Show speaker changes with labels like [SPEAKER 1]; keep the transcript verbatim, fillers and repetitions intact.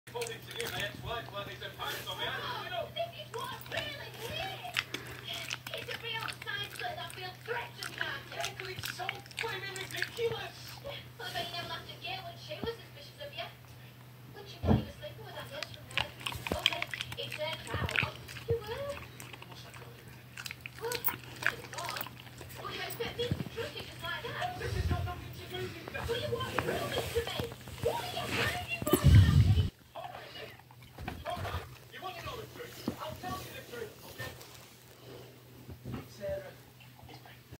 [SPEAKER 1] According to you, my ex-wife, well, it's a pants on me.
[SPEAKER 2] Oh, no, this is what really is. It's a real science that I feel threatened, Martin.
[SPEAKER 1] Uncle, it's so blooming ridiculous.
[SPEAKER 2] Well, I bet you never laughed at